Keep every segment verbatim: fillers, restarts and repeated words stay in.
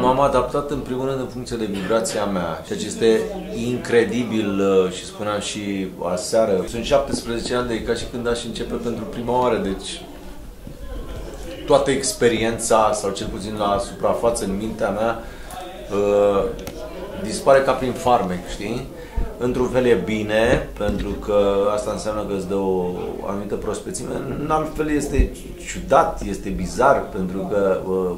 M-am adaptat în primul rând în funcție de vibrația mea, ceea ce este incredibil și spuneam și aseară. Sunt șaptesprezece ani de ca și când aș începe pentru prima oară, deci toată experiența, sau cel puțin la suprafață în mintea mea, uh, dispare ca prin farmec, știi? Într-un fel e bine, pentru că asta înseamnă că îți dă o anumită prospețime. În alt fel este ciudat, este bizar, pentru că uh,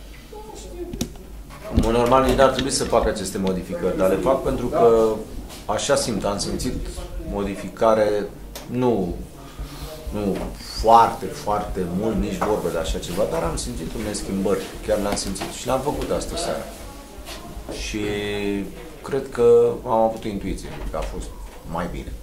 în mod normal nici n-ar trebui să fac aceste modificări, dar le fac pentru că așa simt, am simțit modificare, nu, nu foarte, foarte mult, nici vorbe de așa ceva, dar am simțit unele schimbări, chiar le-am simțit și le-am făcut astă seară. Și cred că am avut o intuiție că a fost mai bine.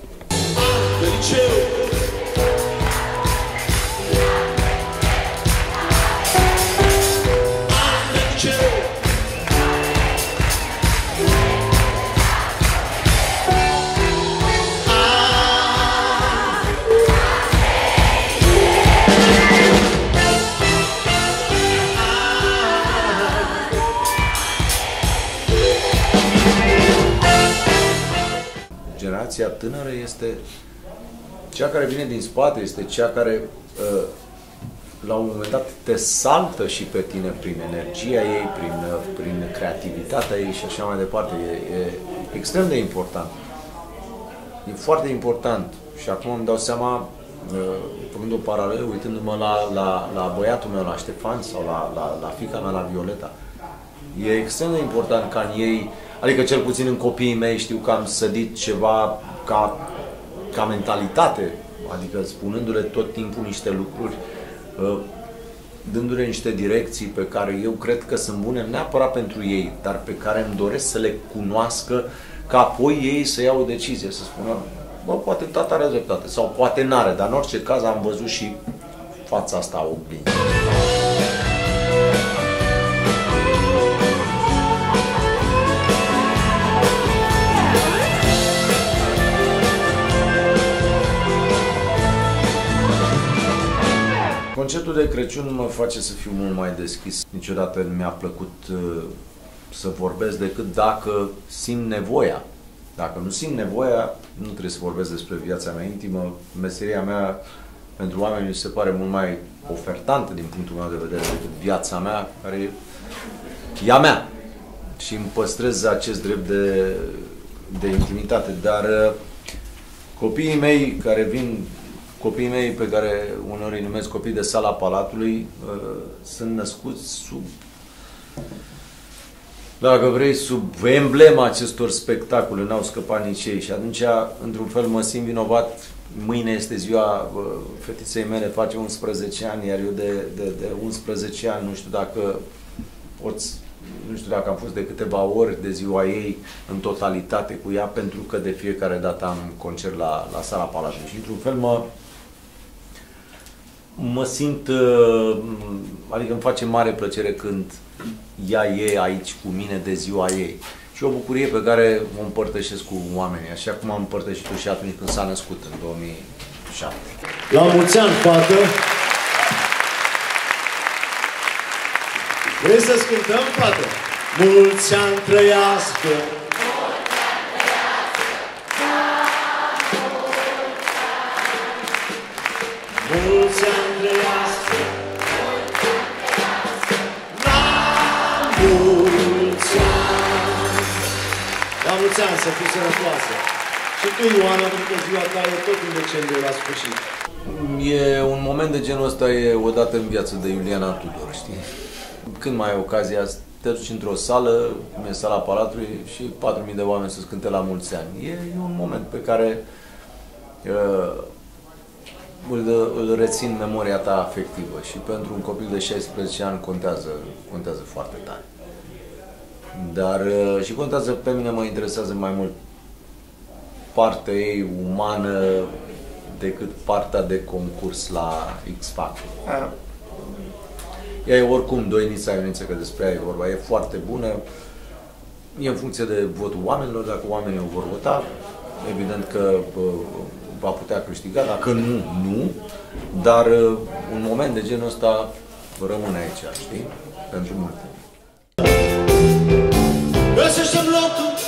Generația tânără este cea care vine din spate, este cea care la un moment dat te saltă și pe tine prin energia ei, prin, prin creativitatea ei și așa mai departe. E, e extrem de important. E foarte important. Și acum îmi dau seama, făcând o paralelă, uitându-mă la, la, la băiatul meu, la Ștefan, sau la, la, la fiica mea, la Violeta. E extrem de important ca în ei, adică cel puțin în copiii mei, știu că am sădit ceva ca, ca mentalitate, adică spunându-le tot timpul niște lucruri, dându-le niște direcții pe care eu cred că sunt bune neapărat pentru ei, dar pe care îmi doresc să le cunoască, ca apoi ei să iau o decizie, să spună, bă, poate tata are dreptate, sau poate n-are, dar în orice caz am văzut și fața asta oglindă. Concertul de Crăciun mă face să fiu mult mai deschis. Niciodată nu mi-a plăcut uh, să vorbesc decât dacă simt nevoia. Dacă nu simt nevoia, nu trebuie să vorbesc despre viața mea intimă. Meseria mea pentru oameni mi se pare mult mai ofertantă din punctul meu de vedere decât viața mea, care e a mea. Și îmi păstrez acest drept de, de intimitate. Dar uh, copiii mei care vin Copiii mei, pe care uneori îi numesc copii de Sala Palatului, sunt născuți sub, dacă vrei, sub emblema acestor spectacole, n-au scăpat nici ei. Și atunci, într-un fel, mă simt vinovat. Mâine este ziua fetiței mele, face unsprezece ani, iar eu de, de, de unsprezece ani, nu știu dacă poți, nu știu dacă am fost de câteva ori de ziua ei în totalitate cu ea, pentru că de fiecare dată am concert la, la Sala Palatului. Și într-un fel mă, mă simt, adică îmi face mare plăcere când ea e aici cu mine de ziua ei. Și o bucurie pe care o împărtășesc cu oamenii, așa cum am împărtășit-o și atunci când s-a născut, în două mii șapte. La mulți ani, fată! Vrei să cântăm, fată? Mulți ani trăiască! Mulți ani trăiască! La mulți ani! La mulți ani, să fii sănătoasă! Și tu, Ioana, pentru că ziua ta e tot în decembrie la sfârșit. E un moment de genul ăsta, e odată în viață de Iuliana Tudor, știi? Când mai ai ocazia să te duci într-o sală, cum e Sala Palatului, și patru mii de oameni să-ți cânte la mulți ani. E un moment pe care uh, îl, îl rețin memoria ta afectivă și pentru un copil de șaisprezece ani contează, contează foarte tare. Dar uh, și contează, pe mine mă interesează mai mult partea ei umană decât partea de concurs la X Factor. Ea e oricum doinița Ioniță, că despre ea e vorba, e foarte bună. E în funcție de votul oamenilor, dacă oamenii o vor vota, evident că va putea câștiga, dacă nu, nu. Dar un moment de genul ăsta rămâne aici, știi? Pentru multe. Găsește-mi locul